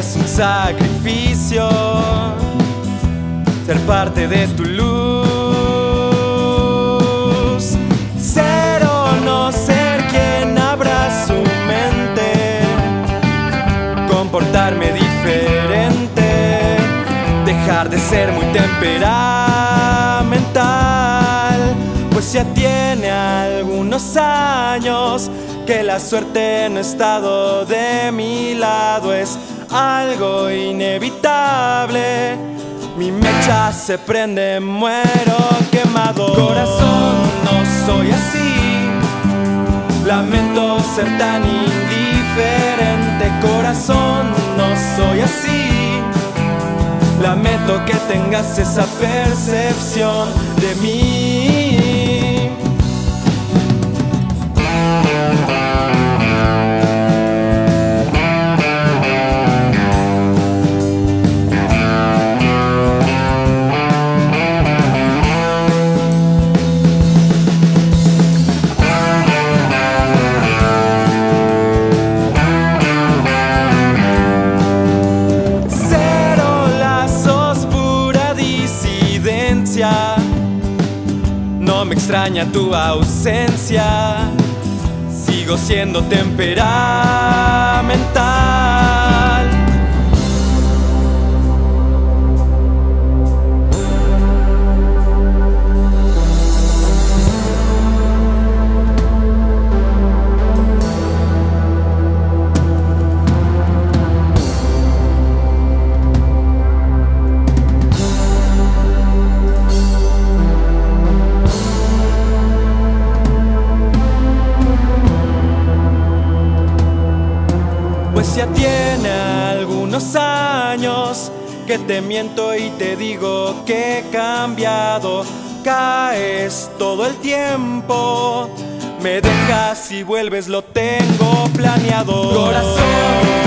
es un sacrificio ser parte de tu luz. Ser o no ser quien abra su mente, comportarme diferente, dejar de ser muy temperamental, pues ya tiene algunos años que la suerte no ha estado de mi lado. Es algo inevitable, mi mecha se prende, muero quemado. Corazón, no soy así, lamento ser tan indiferente. Corazón, no soy así, lamento que tengas esa percepción de mí. No me extraña tu ausencia, sigo siendo temperamental. Pues ya tiene algunos años que te miento y te digo que he cambiado. Caes todo el tiempo, me dejas y vuelves, lo tengo planeado. Corazón,